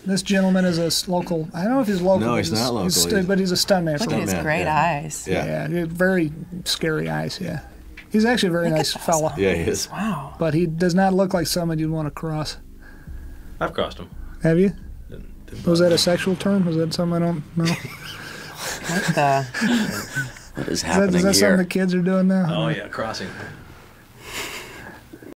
This gentleman is a local. I don't know if he's local. No, he's not local. But he's a stuntman. Look at his great eyes. Yeah, very scary eyes. Yeah, he's actually a very nice fella. Yeah, he is. Wow. But he does not look like someone you'd want to cross. I've crossed him. Have you? Didn't Was that a sexual term? Was that something I don't know? What the? What is happening Is that here? something the kids are doing now? Oh, yeah, crossing.